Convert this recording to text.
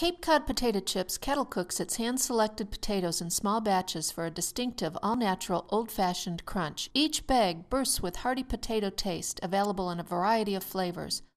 Cape Cod Potato Chips kettle cooks its hand-selected potatoes in small batches for a distinctive, all-natural, old-fashioned crunch. Each bag bursts with hearty potato taste, available in a variety of flavors.